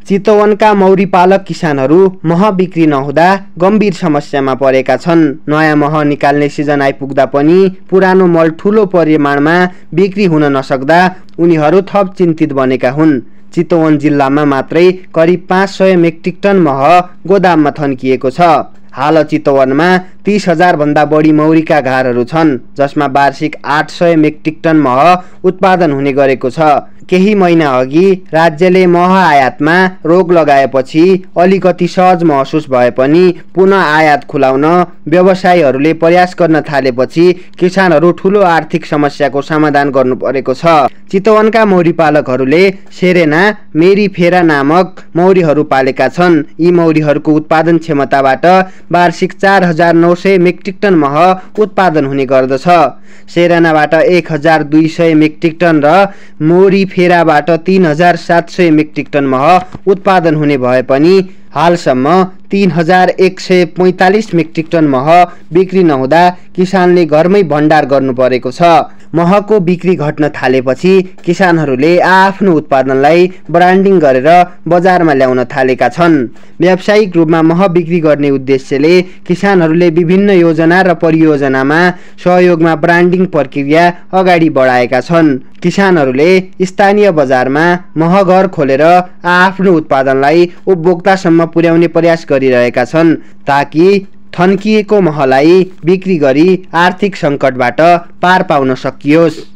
चितवनका मौरी पालक किसानहरू मह बिक्री नहुँदा गम्भीर समस्यामा परेका छन्। नयाँ मह निकाल्ने सिजन आइपुग्दा पनि पुरानो मल ठूलो परिमाणमा बिक्री हुन नसक्दा उनीहरू थप चिन्तित बनेका हुन्। चितवन जिल्लामा मात्रै करिब 500 मेट्रिक टन मह गोदाममा थन्किएको छ। हाल चितवनमा 30,000 भन्दा बढी मौरीका घरहरू छन्, जसमा वार्षिक 800 मेट्रिक टन मह उत्पादन हुने गरेको छ। केही महिना अघि राज्यले मह आयातमा रोक लगाएपछि अलिकति सहज महसुस भए पनि पुनः आयात खुलाउन व्यवसायीहरूले प्रयास गर्न थालेपछि किसानहरू ठूलो आर्थिक समस्याको समाधान गर्नु परेको छ। चितवनका मौरी पालकहरूले सेरेना मेरीफेरा नामक मौरीहरू पालेका छन्। यी मौरीहरूको उत्पादन क्षमताबाट वार्षिक 4,900 मेट्रिक टन मह उत्पादन हुने गर्दछ। सेरेनाबाट 1,200 मेट्रिक टन र मेरीफेराबाट 3,700 मेट्रिक टन मह उत्पादन हुने भए पनि हालसम्म 3,145 मेट्रिक टन मह बिक्री नहुँदा किसानले घरमै भण्डार गर्नु परेको छ। महको बिक्री घट्न थालेपछि किसानहरूले आफ्नो उत्पादनलाई ब्रान्डिङ गरेर बजारमा ल्याउन थालेका छन्। व्यावसायिक रूपमा मह बिक्री गर्ने उद्देश्यले किसानहरूले विभिन्न योजना र परियोजनामा सहयोगमा ब्रान्डिङ प्रक्रिया अगाडि बढाएका छन्। किसानहरूले स्थानीय बजारमा महघर खोलेर आफ्नो उत्पादनलाई उपभोक्तासम्म पुर्याउने प्रयास गरिरहेका छन्, ताकि थन्किएको महलाई बिक्री गरी आर्थिक सङ्कटबाट पार पाउन सकियोस्।